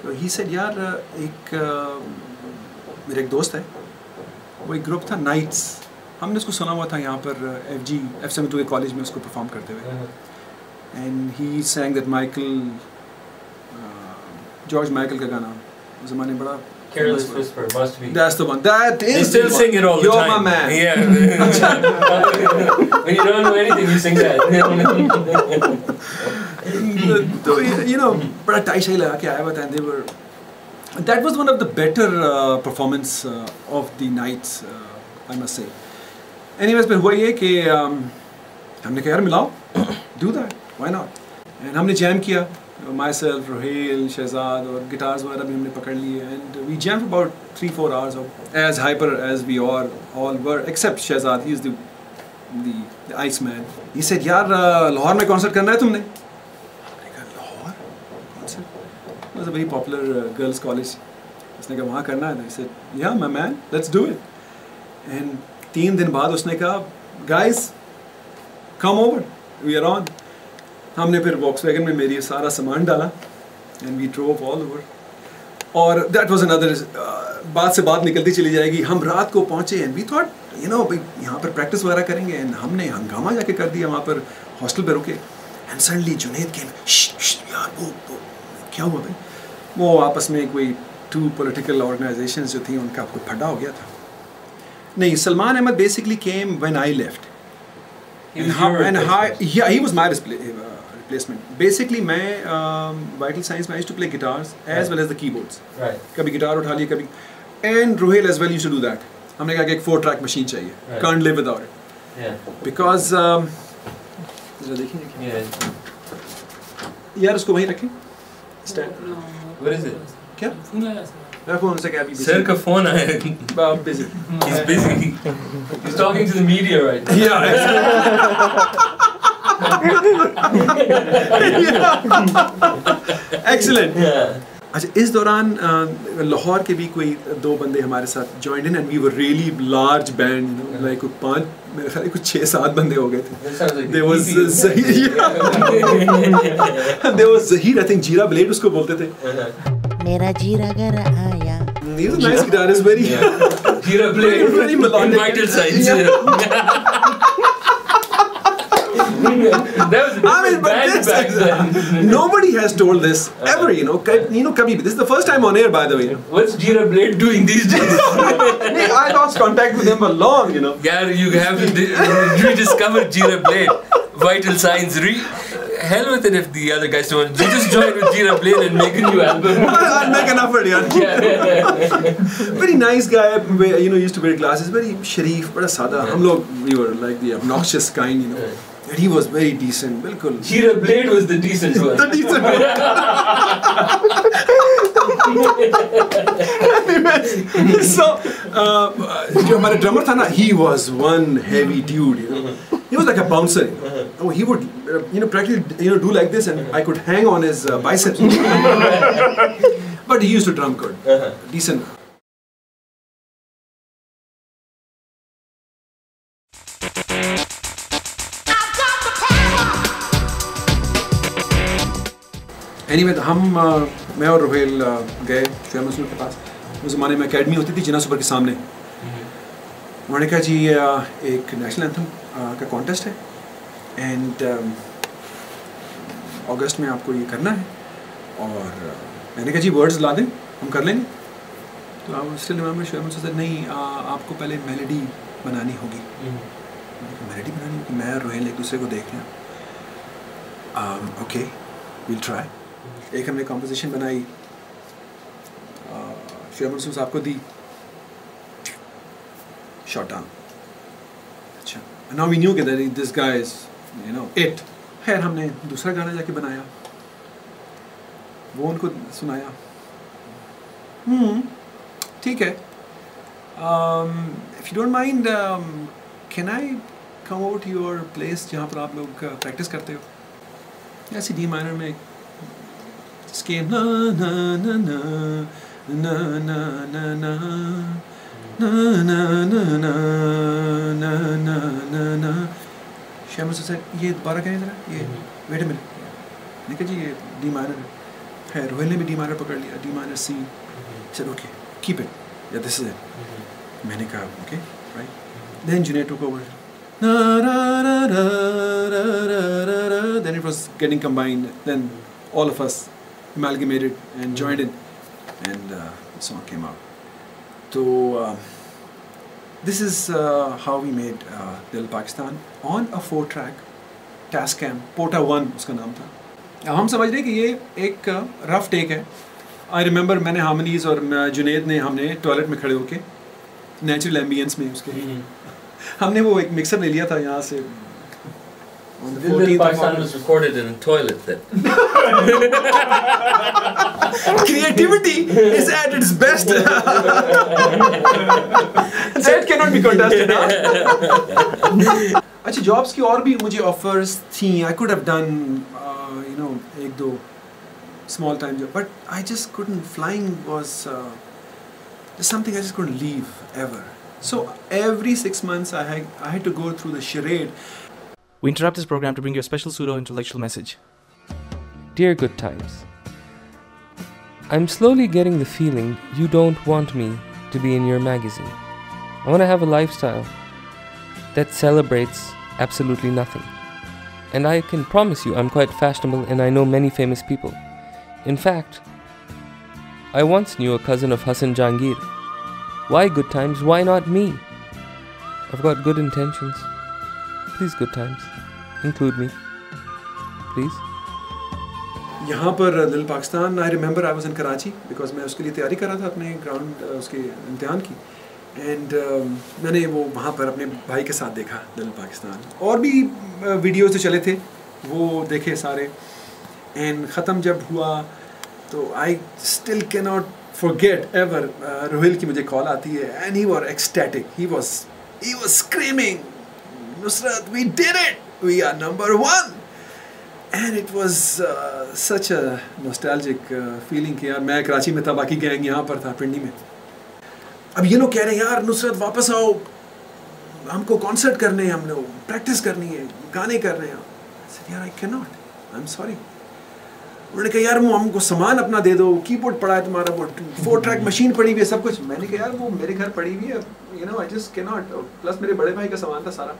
तो he said यार मेरा एक दोस्त है, वो एक ग्रुप था नाइट्स, हमने उसको सुना हुआ था यहाँ पर F72 के कॉलेज में उसको परफॉर्म करते हुए, and he sang that Michael, George Michael का गाना उस ज़माने में बड़ा Careless Whisper must be. That's the one. That is. They still sing it all the You're time. my man. Yeah. When you don't know anything, you sing that. तो बड़ा tie शाई लगा के आया हुआ था, and they were. That was one of the better performance of the nights, I must say. Anyways, फिर हुआ ये कि हमने कहा यार मिलाओ, do that, why not? And हमने jam किया. Myself, Rohail, Shehzad और guitars वगैरह भी हमने पकड़ लिए, and we jammed for about 3-4 hours, as hyper as we all were, except Shehzad. He is the ice man. He said, यार लाहौर में कॉन्सर्ट करना है तुमने? मैंने कहा Lahore concert? It was a very popular girls' college. उसने कहा वहाँ करना है? He said, yeah, my man, let's do it. And 3 दिन बाद उसने कहा, guys, come over, we are on. हमने फिर वॉक्सवैगन में मेरी सारा सामान डाला and we drove all over, और दैट वाज अनदर, बात से बात निकलती चली जाएगी. हम रात को पहुँचे एंड वी थॉट भाई यहाँ पर प्रैक्टिस वगैरह करेंगे, एंड हमने हंगामा जाके कर दिया वहाँ पर हॉस्टल पे रुके, एंड सडनली जुनैद के यार वो क्या हुआ भाई, वो आपस में कोई 2 पॉलिटिकल ऑर्गेनाइजेशंस जो थी उनका आपको फटा हो गया था. नहीं, Salman Ahmed basically came when I left, yeah, he was my replacement. Basically, मैं Vital Signs में I used to play guitars as well as the keyboards. Right. कभी गिटार उठा लिया, कभी, and Rohail as well used to do that. हमने कहा कि एक 4-track machine चाहिए. Right. Can't live without it. Yeah. Because जरा देखिए Yeah. यार उसको वहीं रखें. Stand. What is it? क्या? मेरा फोन से क्या अभी Sir का phone आया. busy. He's busy. He's talking to the media right now. Yeah. Excellent. Yeah. अच्छा, इस दौरान लाहौर के भी कोई 2 बंदे हमारे साथ joined in, and we were really large band, like 5, मेरे ख्याल कुछ 6-7 बंदे हो गए थे. That sounds like There was Zahir, there was Zahir, I think Jeera Blade उसको बोलते थे. मेरा जीरा घर आया. He was a nice guitarist, very Jeera Blade. very melodic. Vital Signs. That was a different band back then. Nobody has told this ever, kabhi. This is the first time on air, by the way. What's Jeera Blade doing these days? Hey, I lost contact with him for long, Yeah, you have to rediscover Jeera Blade. Vital Signs. Hell with it if the other guys don't. You just join with Jeera Blade and make a new album. I'll make an effort, yeah. Very nice guy, used to wear glasses, very sharif, bada sada. Hum log, we were like the obnoxious kind, And he was very decent, bilkul. Jeera Blade was the decent one. The decent one. Anyways, so, जो हमारे drummer था ना, he was one heavy dude, He was like a bouncer. Oh, he would, practically, do like this, and I could hang on his biceps. But he used to drum good, decent. Anyway, मैं और रोहेल गए शोएब मंसूर के पास. उस ज़माने में academy होती थी जिना super के सामने. उन्होंने कहा जी एक नेशनल एंथम का कॉन्टेस्ट है, एंड अगस्त में आपको ये करना है, और मैंने कहा जी वर्ड्स ला दें, हम कर लेंगे. तो आप स्टिल रिमेंबर शोएब मंसूर से नहीं, आपको पहले मेलोडी बनानी होगी. मेलोडी बनानी होगी, मैं और रोहेल एक दूसरे को देख रहे हैं. Okay, will try. एक हमने कॉम्पोजिशन बनाई, शोएब मंसूर साहब को दी, शॉट डाउन. अच्छा, नाउ वी न्यू कि दिस गाय इज इट. खैर हमने दूसरा गाना जाके बनाया, वो उनको सुनाया. ठीक है, if you don't mind can I come over to your place जहाँ पर आप लोग प्रैक्टिस करते हो. ऐसी डी माइनर में इसके ना ना ना ना ना ना ना ना ना ना ना ना ना ना ना ना. शोएब मंसूर सर ये दोबारा कहें जरा, ये वेट अ मिनट. देखिए जी ये डी माइनर है. खैर रोहिल ने भी डी माइनर पकड़ लिया, D minor C, said okay, keep it, yeah this is it. मैंने कहा okay, right. Then Junaid took over. Then it was getting combined. Then all of us amalgamated and joined in, and the song came out. So this is how we made Dil Pakistan on a 4-track Tascam Pota 1 उसका नाम था. हम समझ रहे कि ये एक rough take है. आई रिमेंबर मैंने हार्मनीज और जुनेद ने हमने टॉयलेट में खड़े होके नेचुरल एम्बियंस में उसके हमने वो एक मिक्सर ले लिया था यहाँ से. Dil Pakistan was recorded in a toilet then. Creativity is at its best. That cannot be contested. अच्छा, जॉब्स की और भी मुझे ऑफर्स थी. I could have done एक दो small time job, but I just couldn't. Flying was something I just couldn't leave ever. So every 6 months I had to go through the charade. We interrupt this program to bring you a special pseudo-intellectual message. Dear Good Times, I'm slowly getting the feeling you don't want me to be in your magazine. I want to have a lifestyle that celebrates absolutely nothing. And I can promise you I'm quite fashionable and I know many famous people. In fact, I once knew a cousin of Hassan Jahangir. Why Good Times? Why not me? I've got good intentions. Please, Good Times, include me. Please. यहाँ पर दिल Pakistan, I remember I was in Karachi because मैं उसके लिए तैयारी कर रहा था अपने ग्राउंड उसके इम्तिहान की. एंड मैंने वो वहाँ पर अपने भाई के साथ देखा दिल पाकिस्तान. और भी वीडियोस जो चले थे वो देखे सारे. एंड ख़त्म जब हुआ तो I still cannot forget ever Rohail की मुझे कॉल आती है and he was ecstatic. He was screaming, Nusrat, we did it! We are number 1! And it was such a nostalgic feeling कि यार मैं कराची में था, बाकी गैंग यहाँ पर था पिंडी में. अब ये लोग कह रहे हैं यार नुसरत वापस आओ, हमको कॉन्सर्ट करने हैं, हम लोग प्रैक्टिस करनी है, गाने कर रहे हैं. यार I can not, I am sorry. उन्होंने कहा यार वो हमको सामान अपना दे दो, कीबोर्ड पड़ा है तुम्हारा, वो 4-track मशीन पड़ी हुई है, सब कुछ. मैंने कहा यार वो मेरे घर पड़ी हुई है, I just can not. Plus मेरे बड़े भाई का सामान था सारा.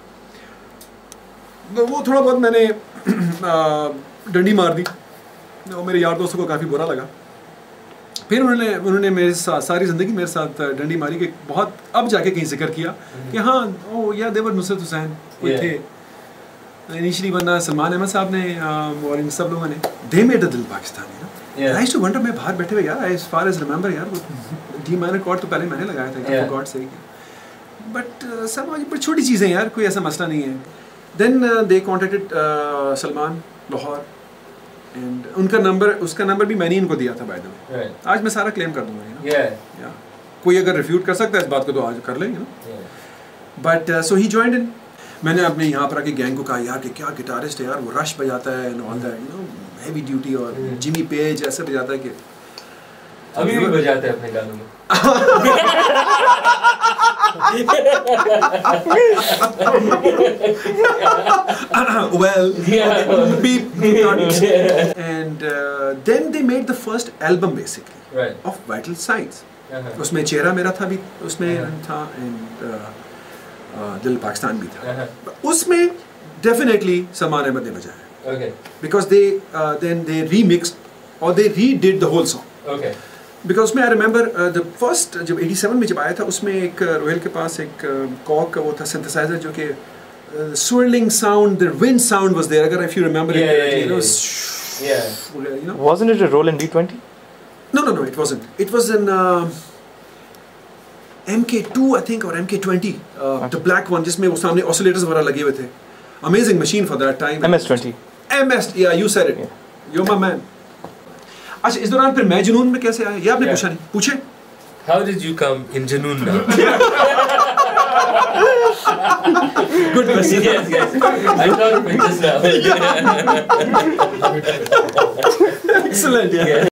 वो थोड़ा बहुत मैंने डंडी मार दी. वो मेरे यार दोस्तों को काफ़ी बुरा लगा. फिर उन्होंने मेरे साथ सारी ज़िंदगी मेरे साथ डंडी मारी कि बहुत अब जाके कहीं जिक्र किया कि हाँ ओ या देवर नुसरत हुसैन कोई थे इनिशियली, वरना सलमान अहमद साहब ने और इन सब लोगों ने दे made the deal Pakistan. I used to wonder, मैं बाहर बैठे हुए यार, एज फार एज रिमेंबर यार वो डी माइनर कॉर्ड तो पहले मैंने लगाया था, फॉर गॉड सेक. बट सब बड़ी छोटी चीज़ें यार, कोई ऐसा मसला नहीं है. Then they contacted Salman Lahore and उसका नंबर भी मैंने इनको दिया था by the way. Right. आज मैं सारा क्लेम कर दूंगा. Yeah. कोई अगर रिफ्यूट कर सकता है इस बात को तो आज कर लेंगे ना. But so he joined in. मैंने अपने यहाँ पर आके गैंग को कहा यार कि क्या गिटारिस्ट है यार, वो रश बजाता है and all that, heavy duty, और जिमी पेज ऐसे बजाता है कि अभी भी बजाते हैं अपने गानों में. Well, beep, not. And then they made the first album basically, right, of Vital Signs. उसमें चेहरा मेरा था भी उसमें था, and दिल पाकिस्तान भी था. उसमें definitely सलमान अहमद ने बजाया. Okay. Because then they remixed or they redid the whole song. Okay. Because उसमें I remember the first जब 87 में जब आया था उसमें एक रोहिल के पास एक कॉक का वो था synthesizer जो कि swirling sound, the wind sound was there. अगर if you remember it, Wasn't it a Roland D20? No, it wasn't. It was an MK2 I think or MK20, the black one जिसमें वो सामने oscillators वगैरह लगे हुए थे. Amazing machine for that time. MS-20. Yeah, you said it. You're my man. अच्छा, इस दौरान फिर मैं जुनून में कैसे आया? ये आपने पूछा नहीं. पूछे? How did you come in Junoon now? Good question. Yes. I thought of it just now. Excellent. Yeah.